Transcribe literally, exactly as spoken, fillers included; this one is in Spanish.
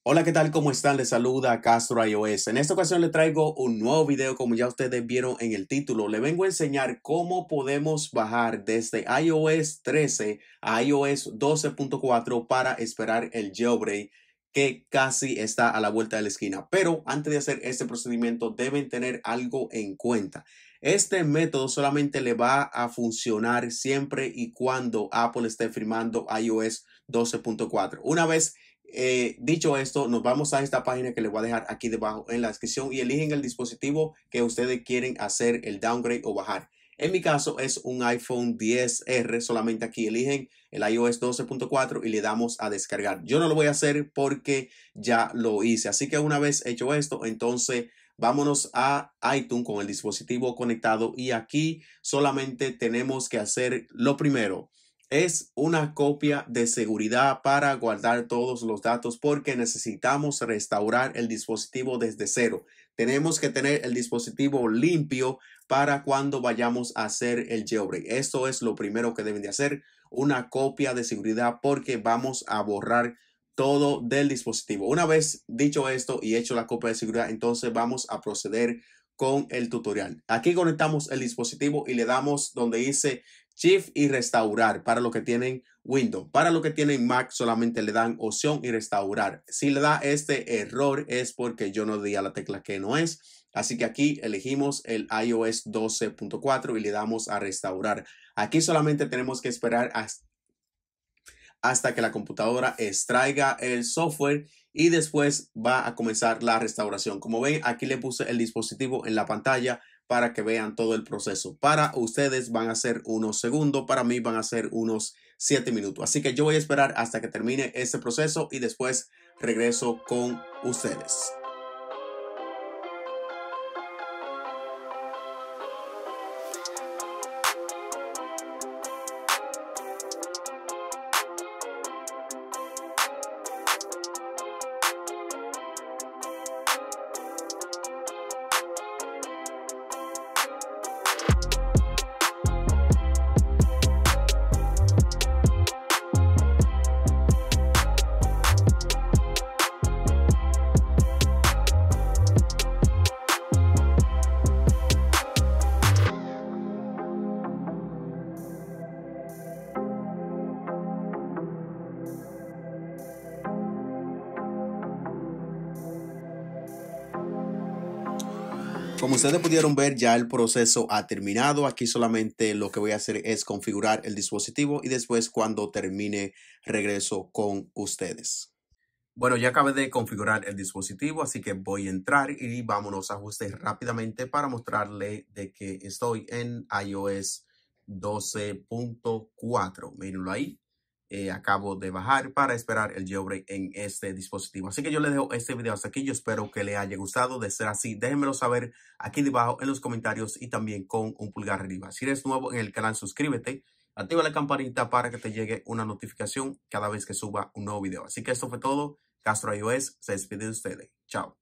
Hola, ¿qué tal? ¿Cómo están? Les saluda Castro iOS. En esta ocasión les traigo un nuevo video, como ya ustedes vieron en el título. Le vengo a enseñar cómo podemos bajar desde iOS trece a iOS doce punto cuatro para esperar el jailbreak que casi está a la vuelta de la esquina. Pero antes de hacer este procedimiento deben tener algo en cuenta. Este método solamente le va a funcionar siempre y cuando Apple esté firmando iOS doce punto cuatro. Una vez Eh, dicho esto, nos vamos a esta página que les voy a dejar aquí debajo en la descripción y eligen el dispositivo que ustedes quieren hacer el downgrade o bajar. En mi caso es un iPhone diez R, solamente aquí eligen el iOS doce punto cuatro y le damos a descargar. Yo no lo voy a hacer porque ya lo hice, así que una vez hecho esto, entonces vámonos a iTunes con el dispositivo conectado y aquí solamente tenemos que hacer lo primero. Es una copia de seguridad para guardar todos los datos porque necesitamos restaurar el dispositivo desde cero. Tenemos que tener el dispositivo limpio para cuando vayamos a hacer el jailbreak. Esto es lo primero que deben de hacer, una copia de seguridad porque vamos a borrar todo del dispositivo. Una vez dicho esto y hecho la copia de seguridad, entonces vamos a proceder con el tutorial. Aquí conectamos el dispositivo y le damos donde dice Shift y restaurar para los que tienen Windows. Para los que tienen Mac solamente le dan opción y restaurar. Si le da este error es porque yo no di a la tecla que no es. Así que aquí elegimos el iOS doce punto cuatro y le damos a restaurar. Aquí solamente tenemos que esperar hasta hasta que la computadora extraiga el software y después va a comenzar la restauración. Como ven, aquí le puse el dispositivo en la pantalla para que vean todo el proceso. Para ustedes van a ser unos segundos, para mí van a ser unos siete minutos. Así que yo voy a esperar hasta que termine este proceso y después regreso con ustedes. Como ustedes pudieron ver, ya el proceso ha terminado. Aquí solamente lo que voy a hacer es configurar el dispositivo y después cuando termine regreso con ustedes. Bueno, ya acabé de configurar el dispositivo, así que voy a entrar y vámonos a ajustes rápidamente para mostrarle de que estoy en iOS doce punto cuatro. Mírenlo ahí. Eh, acabo de bajar para esperar el jailbreak en este dispositivo. Así que yo les dejo este video hasta aquí. Yo espero que les haya gustado. De ser así, déjenmelo saber aquí debajo en los comentarios y también con un pulgar arriba. Si eres nuevo en el canal, suscríbete. Activa la campanita para que te llegue una notificación cada vez que suba un nuevo video. Así que esto fue todo. Castro iOS se despide de ustedes. Chao.